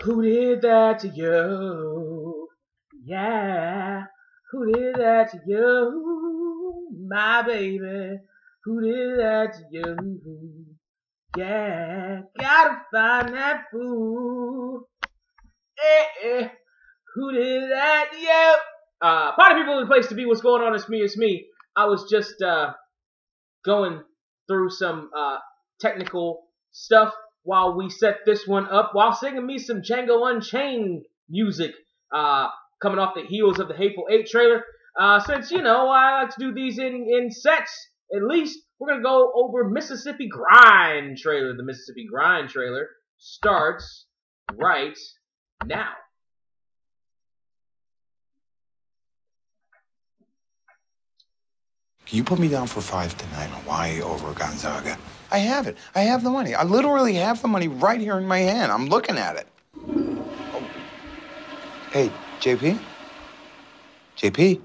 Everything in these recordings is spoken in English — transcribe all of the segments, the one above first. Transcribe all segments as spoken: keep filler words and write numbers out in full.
Who did that to you? Yeah. Who did that to you? My baby. Who did that to you? Yeah. Gotta find that fool. Eh, eh. Who did that to you? Uh, party people in the place to be. What's going on? It's me. It's me. I was just uh, going through some uh, technical stuff while we set this one up, while singing me some Django Unchained music, uh, coming off the heels of the Hateful Eight trailer. Uh, since, you know, I like to do these in, in sets, at least, we're going to go over Mississippi Grind trailer. The Mississippi Grind trailer starts right now. Can you put me down for five tonight, Hawaii over Gonzaga? I have it. I have the money. I literally have the money right here in my hand. I'm looking at it. Oh. Hey, J P? J P?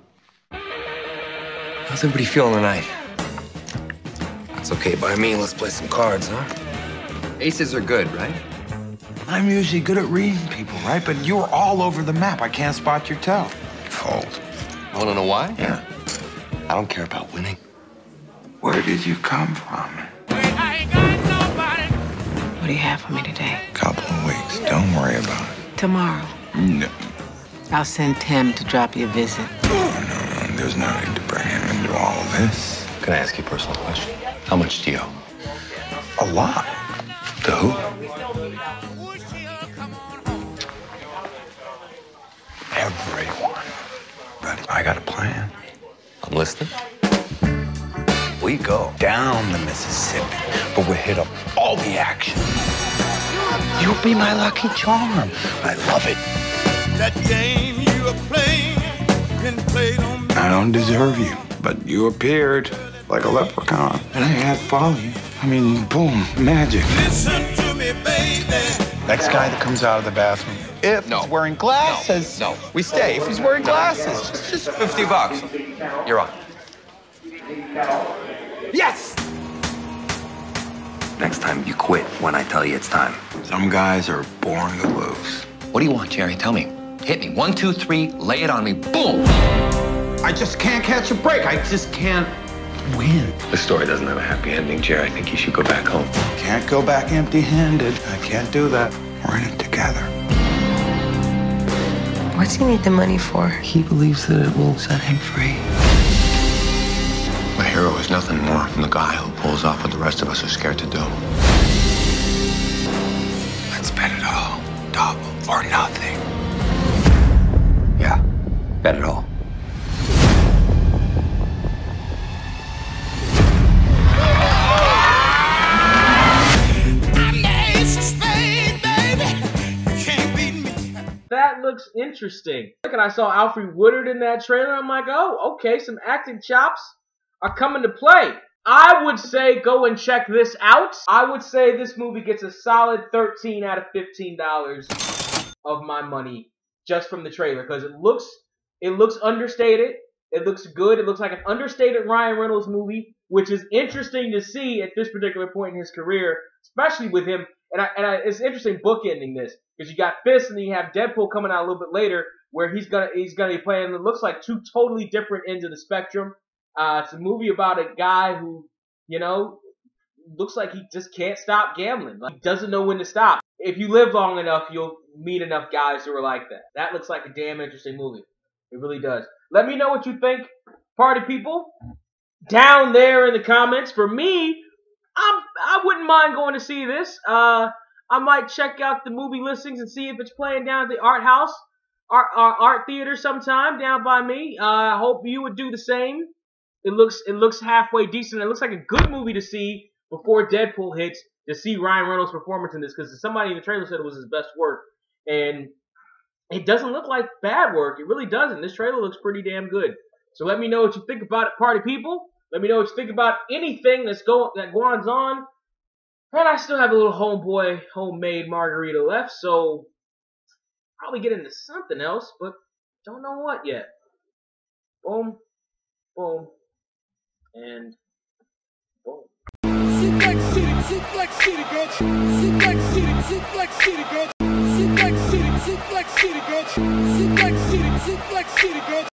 How's everybody feeling tonight? That's okay by me. Let's play some cards, huh? Aces are good, right? I'm usually good at reading people, right? But you're all over the map. I can't spot your toe. Fold. Want to know why? Yeah. I don't care about winning. Where did you come from? What do you have for me today? Couple of weeks. Don't worry about it. Tomorrow. No. I'll send Tim to drop you a visit. No, no, no. There's no need to bring him into all of this. Can I ask you a personal question? How much do you owe? A lot. To who? Everyone. But I got a plan. I'm listening. We go down the Mississippi, but we hit up all the action. You'll be my lucky charm. I love it. That game you are playing been played on me. I don't deserve you, but you appeared like a leprechaun, and I had to follow you. I mean, boom, magic. Listen to me, baby. Next guy that comes out of the bathroom, if No. he's wearing glasses, No. No. we stay. If he's wearing glasses, it's just fifty bucks. You're on. Yes! Next time you quit when I tell you it's time. Some guys are born to lose. What do you want, Jerry? Tell me. Hit me. One, two, three. Lay it on me. Boom! I just can't catch a break. I just can't win. This story doesn't have a happy ending, Jerry. I think you should go back home. Can't go back empty-handed. I can't do that. We're in it together. What's he need the money for? He believes that it will set him free. A hero is nothing more than the guy who pulls off what the rest of us are scared to do. Let's bet it all. Double or nothing. Yeah, bet it all. That looks interesting. Look, and I saw Alfre Woodard in that trailer. I'm like, oh, okay, some acting chops are coming to play. I would say go and check this out. I would say this movie gets a solid thirteen out of fifteen dollars of my money just from the trailer, because it looks it looks understated. It looks good. It looks like an understated Ryan Reynolds movie, which is interesting to see at this particular point in his career, especially with him. And I, and I, it's interesting bookending this, because you got Fist and then you have Deadpool coming out a little bit later, where he's gonna he's gonna be playing. It looks like two totally different ends of the spectrum. Uh, it's a movie about a guy who, you know, looks like he just can't stop gambling. Like, he doesn't know when to stop. If you live long enough, you'll meet enough guys who are like that. That looks like a damn interesting movie. It really does. Let me know what you think, party people, down there in the comments. For me, I'm, I wouldn't mind going to see this. Uh, I might check out the movie listings and see if it's playing down at the art house, art, art, art theater sometime down by me. Uh, I hope you would do the same. It looks it looks halfway decent. It looks like a good movie to see before Deadpool hits, to see Ryan Reynolds' performance in this, because somebody in the trailer said it was his best work. And it doesn't look like bad work. It really doesn't. This trailer looks pretty damn good. So let me know what you think about it, party people. Let me know what you think about anything that's going that goes on. And I still have a little homeboy homemade margarita left, so probably get into something else, but don't know what yet. Boom, boom, and boom. Suplex City, Suplex City, bitch. Suplex City, Suplex City, bitch. Suplex City. Suplex City, bitch. Suplex City, Suplex City, bitch.